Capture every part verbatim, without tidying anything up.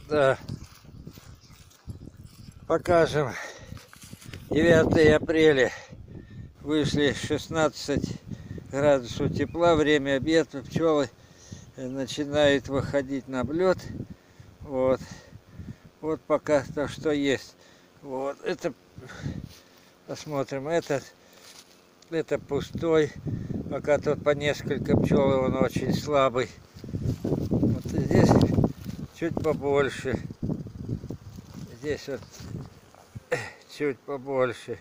Да. Покажем. девятое апреля. Вышли шестнадцать градусов тепла. Время обеда. Пчелы начинают выходить на облет. Вот. Вот пока то, что есть. Вот. Это посмотрим. Этот. Это пустой. Пока тут по несколько пчел, и он очень слабый. Вот здесь чуть побольше. Здесь вот чуть побольше.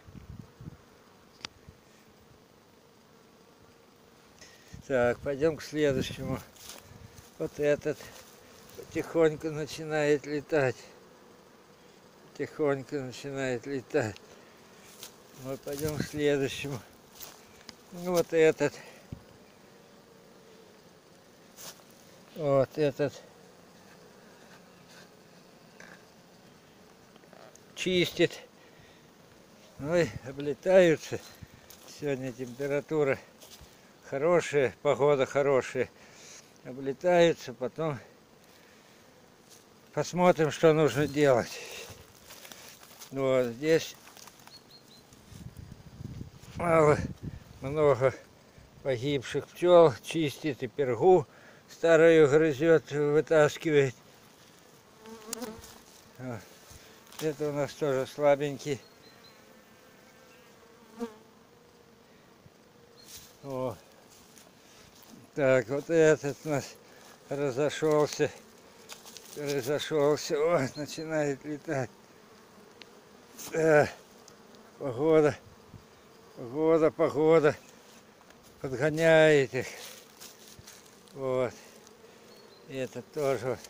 Так, пойдем к следующему. Вот этот потихоньку начинает летать. Потихоньку начинает летать. Вот пойдем к следующему. Вот этот. Вот этот. Чистит. Ну и облетаются. Сегодня температура хорошая, погода хорошая. Облетаются, потом посмотрим, что нужно делать. Вот здесь мало, много погибших пчел. Чистит и пергу старую грызет, вытаскивает. Вот. Это у нас тоже слабенький. О. Так, вот этот у нас разошелся. Разошелся. О, начинает летать. Да. Погода. Погода, погода. Подгоняет их. Вот. И это тоже вот.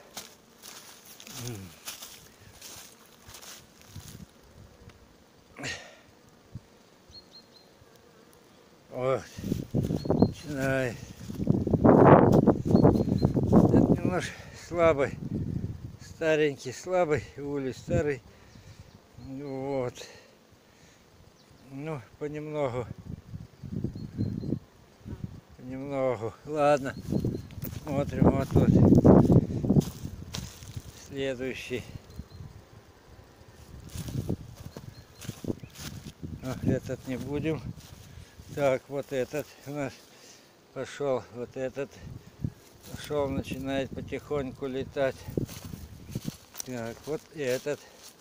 Вот. Начинает. Это немножко слабый. Старенький, слабый. Улей старый. Вот. Ну, понемногу. Понемногу. Ладно. Смотрим вот тут. Следующий. А, этот не будем. Так, вот этот у нас пошел. Вот этот пошел, начинает потихоньку летать. Так, вот этот.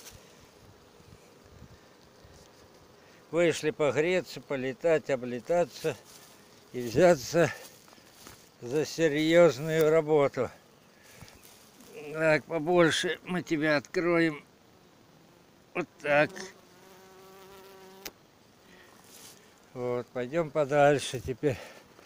Вышли погреться, полетать, облетаться и взяться за серьезную работу. Так, побольше мы тебя откроем. Вот так. Вот, пойдем подальше теперь.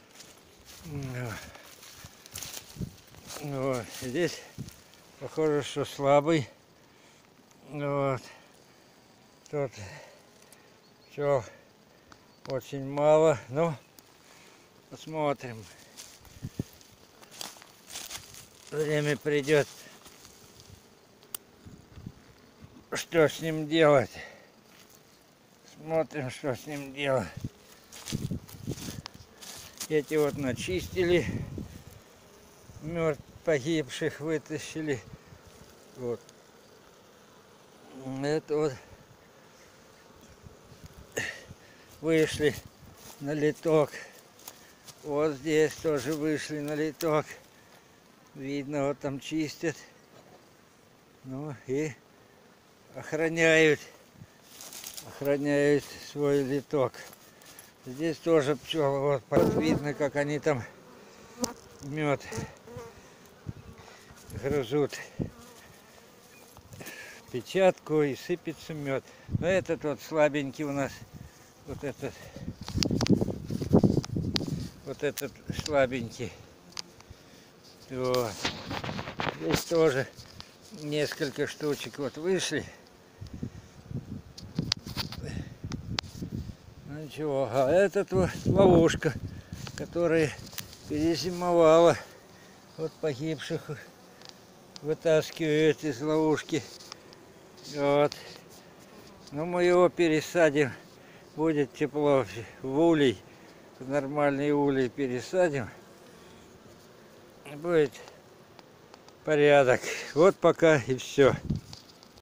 Вот, здесь похоже, что слабый. Вот. Тут пчел очень мало. Ну, посмотрим. Время придет. Что с ним делать? Смотрим, что с ним делать. Эти вот начистили, мертв погибших вытащили. Вот. Это вот вышли на литок. Вот здесь тоже вышли на литок. Видно, вот там чистят. Ну и охраняют. Охраняют свой литок. Здесь тоже пчелы, вот видно, как они там мед грызут печатку и сыпется мед. Но этот вот слабенький у нас, вот этот, вот этот слабенький. Вот. Здесь тоже несколько штучек вот вышли. Ничего, а этот вот ловушка, которая перезимовала. Вот погибших вытаскивают из ловушки. Вот. Но мы его пересадим. Будет тепло в улей. В нормальный улей пересадим. Будет порядок. Вот пока и все.